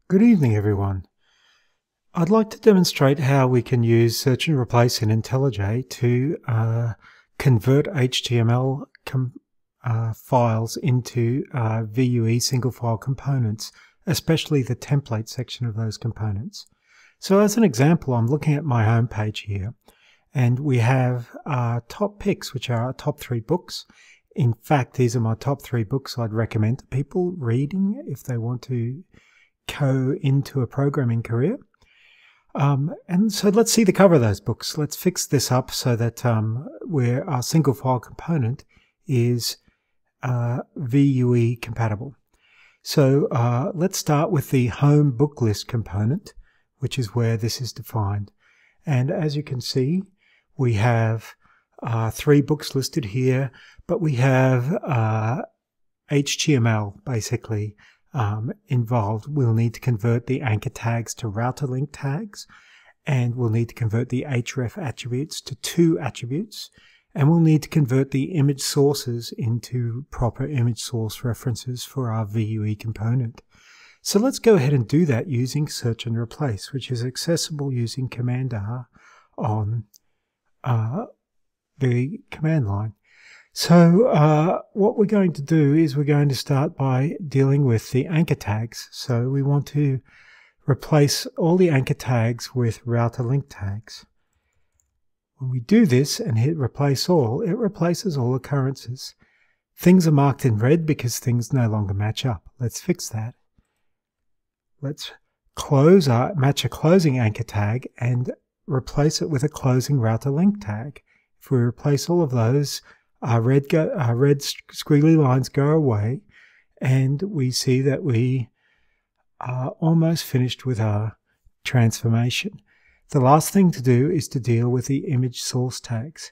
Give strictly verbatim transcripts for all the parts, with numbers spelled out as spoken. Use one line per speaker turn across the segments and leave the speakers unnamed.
Good evening, everyone. I'd like to demonstrate how we can use search and replace in IntelliJ to uh, convert H T M L com uh, files into uh, Vue single file components, especially the template section of those components. So as an example, I'm looking at my home page here, and we have our top picks, which are our top three books. In fact, these are my top three books I'd recommend to people reading if they want to go into a programming career. Um, and so let's see the cover of those books. Let's fix this up so that um, where our single file component is uh, Vue compatible. So uh, let's start with the home book list component, which is where this is defined. And as you can see, we have uh, three books listed here, but we have uh, H T M L basically Um, involved. We'll need to convert the anchor tags to router link tags, and we'll need to convert the href attributes to two attributes, and we'll need to convert the image sources into proper image source references for our Vue component. So let's go ahead and do that using search and replace, which is accessible using Command R on uh, the command line. So uh, what we're going to do is we're going to start by dealing with the anchor tags. So we want to replace all the anchor tags with router link tags. When we do this and hit replace all, it replaces all occurrences. Things are marked in red because things no longer match up. Let's fix that. Let's close our, match a closing anchor tag and replace it with a closing router link tag. If we replace all of those, Our red, go, our red squiggly lines go away, and we see that we are almost finished with our transformation. The last thing to do is to deal with the image source tags.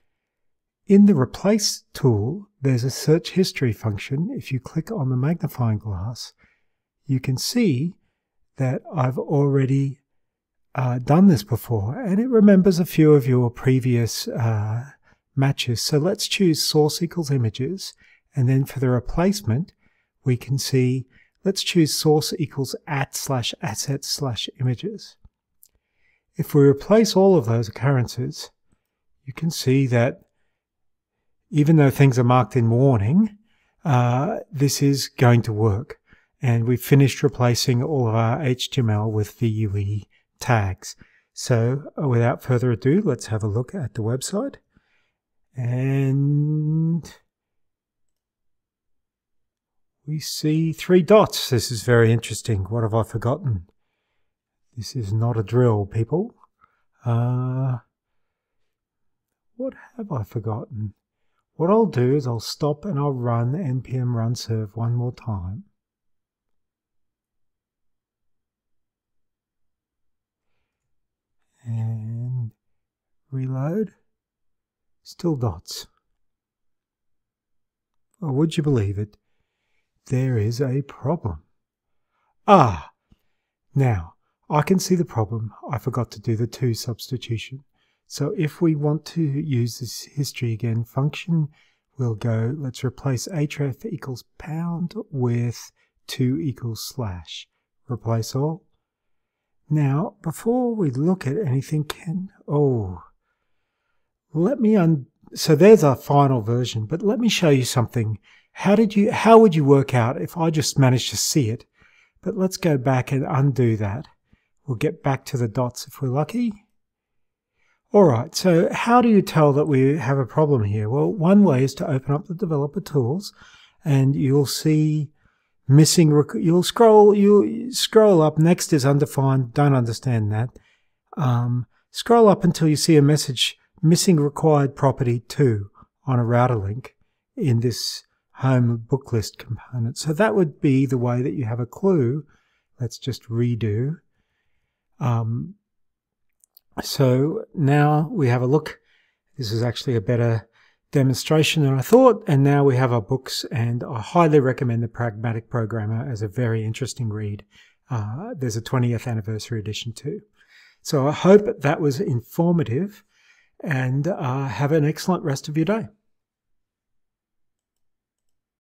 In the replace tool, there's a search history function. If you click on the magnifying glass, you can see that I've already uh, done this before, and it remembers a few of your previous uh, matches. So let's choose source equals images, and then for the replacement we can see, let's choose source equals at slash assets slash images. If we replace all of those occurrences, you can see that even though things are marked in warning, uh, this is going to work, and we've finished replacing all of our H T M L with Vue tags. So uh, without further ado, let's have a look at the website. And we see three dots. This is very interesting. What have I forgotten? This is not a drill, people. Uh, what have I forgotten? What I'll do is I'll stop and I'll run npm run serve one more time. And reload. Still dots. Or would you believe it? There is a problem. Ah! Now, I can see the problem. I forgot to do the to substitution. So if we want to use this history again function, we'll go, let's replace href equals pound with to equals slash. Replace all. Now, before we look at anything, can, oh, Let me un so there's our final version, but let me show you something. How did you, how would you work out if I just managed to see it? But let's go back and undo that. We'll get back to the dots if we're lucky. Alright, so how do you tell that we have a problem here? Well, one way is to open up the developer tools, and you'll see missing, rec you'll scroll, you scroll up, next is undefined, don't understand that. Um, scroll up until you see a message, missing required property two on a router link in this home book list component. So that would be the way that you have a clue. Let's just redo. Um, so now we have a look. This is actually a better demonstration than I thought. And now we have our books, and I highly recommend The Pragmatic Programmer as a very interesting read. Uh, there's a twentieth anniversary edition too. So I hope that was informative. And uh, have an excellent rest of your day.